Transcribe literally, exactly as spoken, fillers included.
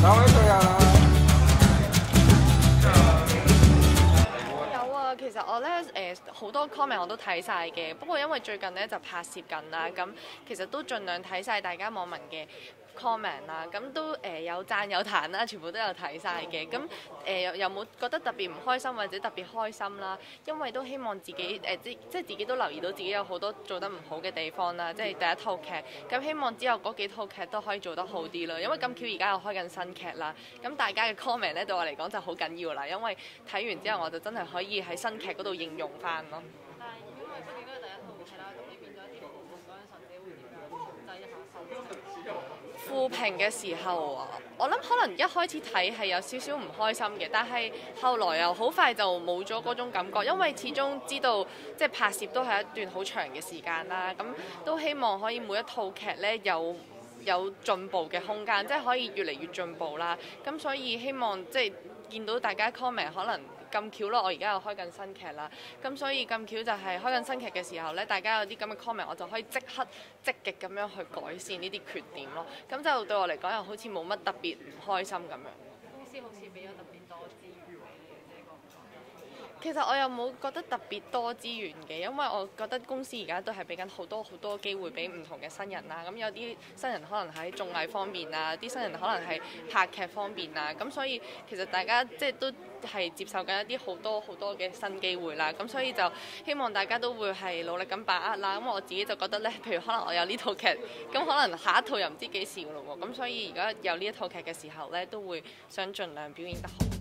兩位退下啦。 有啊，其實我咧誒好多 comment 我都睇晒嘅，不過因為最近咧就拍攝緊啦，咁其實都盡量睇晒大家網民嘅 comment 啦，咁都誒、呃、有讚有彈啦，全部都有睇晒嘅。咁誒有有冇覺得特別唔開心或者特別開心啦？因為都希望自己誒、呃、即即係自己都留意到自己有好多做得唔好嘅地方啦，即係第一套劇，咁希望之後嗰幾套劇都可以做得好啲啦。因為咁巧而家又開緊新劇啦，咁大家嘅 comment 咧對我嚟講就好緊要啦，因為睇完之後我就真係可以喺新劇嗰度應用翻咯。 但係因為畢竟都係第一套劇啦，咁你變咗啲負評嗰陣，甚至會點樣控制一下心情？ 負評嘅時候啊，我諗可能一開始睇係有少少唔開心嘅，但係後來又好快就冇咗嗰種感覺，因為始終知道即係拍攝都係一段好長嘅時間啦，咁都希望可以每一套劇呢有有進步嘅空間，即係可以越嚟越進步啦。咁所以希望即係見到大家 comment 可能咁巧咯，我而家又開緊新劇啦，咁所以咁巧就係開緊新劇嘅時候呢，大家有啲咁嘅 comment，我就可以即刻積極咁樣去改善呢啲缺點咯。咁就對我嚟講又好似冇乜特別唔開心咁樣。 公司好似俾咗特別多資源俾你，你覺唔覺？ 其實我又冇覺得特別多資源嘅，因為我覺得公司而家都係俾緊好多好多機會俾唔同嘅新人啦。咁有啲新人可能喺綜藝方面啊，啲新人可能係拍劇方面啊。咁所以其實大家即係都係接受緊一啲好多好多嘅新機會啦。咁所以就希望大家都會係努力咁把握啦。咁我自己就覺得咧，譬如可能我有呢套劇，咁可能下一套又唔知幾時㗎咯喎。咁所以而家有呢一套劇嘅時候咧，都會想盡量表現得好。